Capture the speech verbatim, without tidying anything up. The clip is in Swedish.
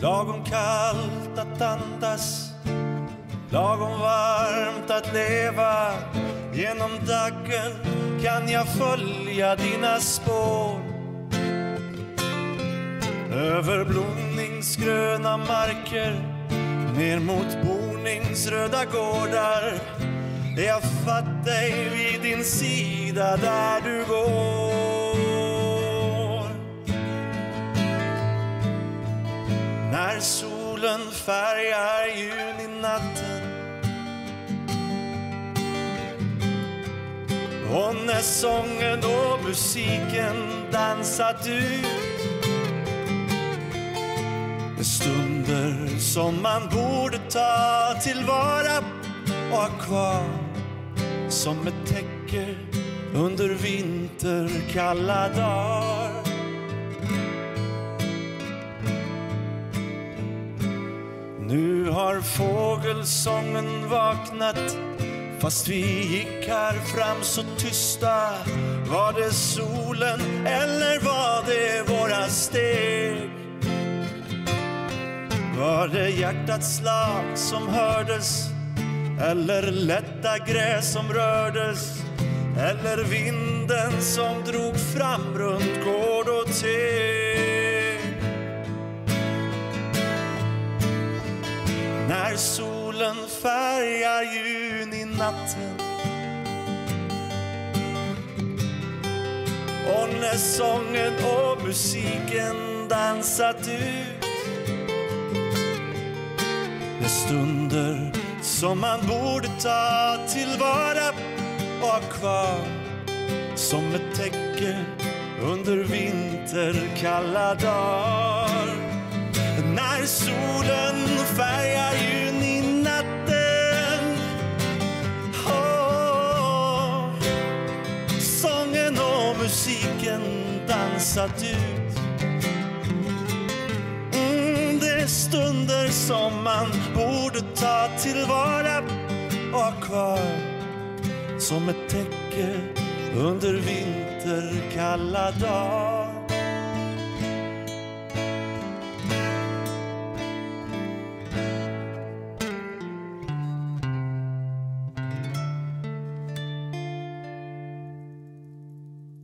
Lagom kallt att andas, lagom varmt att leva. Genom daggen kan jag följa dina spår. Över blomningsgröna marker, ner mot boningsröda gårdar. Jag fatt dig vid din sida där du går. När solen färgar juninatten och när sången och musiken dansat ut. Stunder som man borde ta tillvara och ha kvar som ett täcke under vinterkalla dagar. Nu har fågelsången vaknat, fast vi gick här fram så tysta. Var det solen eller var det våra steg? Var det hjärtats slag som hördes, eller lätta gräs som rördes, eller vinden som drog fram runt gård och teg? När solen färgar juninatten och när sången och musiken dansat ut. Det stunder som man borde ta tillvara och ha kvar som ett täcke under vinterkalla dagar. När solen färgar juninatten, oh, sången och musiken dansat ut. Stunder som man borde ta tillvara och ha kvar som ett täcke under vinterkalla dagar.